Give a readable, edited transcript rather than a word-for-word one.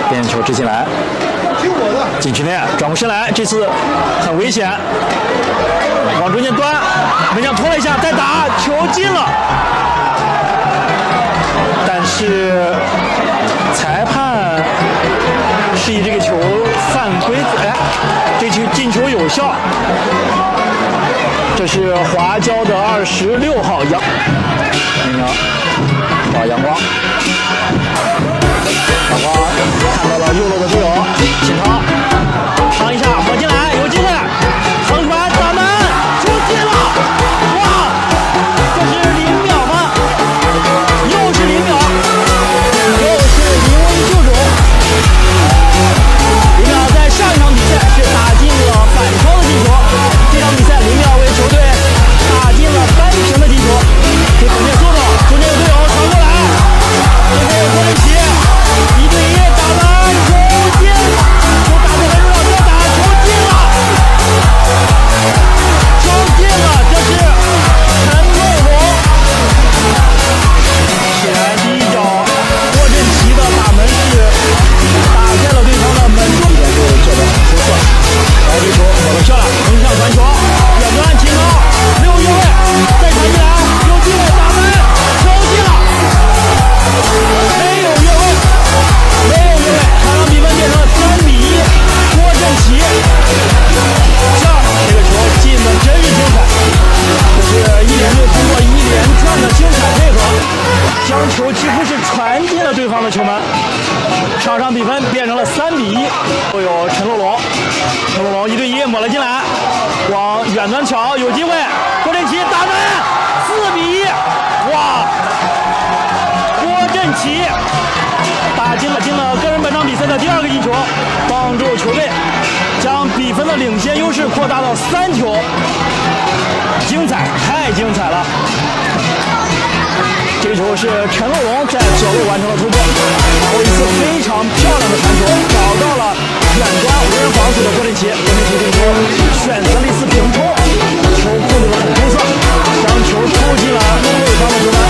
边球直进来，禁区内转过身来，这次很危险，往中间端，门将拖了一下，再打，球进了，但是裁判示意这个球犯规，哎，这球进球有效。这是华侨的26号杨，找阳光，阳光看到了右路的队友秦涛，尝一下抹进来，有机会，横传打门，出界了，哇，这是0秒吗？又是0秒，又是临危救主。0秒在上一场比赛是打进了反超的进球，这场比赛0秒为球队打进了扳平的进球，这肯定速度，中间有队友传过来，这边有郭林奇，1对1打门，球进，球打得很重要，要打，球进了，球进了，这是陈梦龙，显然第一脚郭振奇的打门是打开了对方的门柱，就做得很出色，然后这球我们上了，横向传球，远端秦涛6越位，再传进来，有机会打门，球进了，没有越位，没有越位，场上比分变成了3-1，郭振奇，这个球进的真是精彩，这是一连队通过一连串的精彩配合，将球几乎是传进了对方的球门，场上比分变成了3-1，都有陈洛龙，陈洛龙1对1抹了进来，往远端抢，有机会，郭振奇打门，4-1，哇，郭振奇打进了个人本场比赛的第2个进球，帮助球队将比分的领先优势扩大到3球，精彩，太精彩了。这个球是陈洛龙在左路完成了突破，然后一次非常漂亮的传球，找到了远端无人防守的郭振奇，郭振奇这个球选择了一次平冲，球控制得很出色，将球抽进了对方的球门。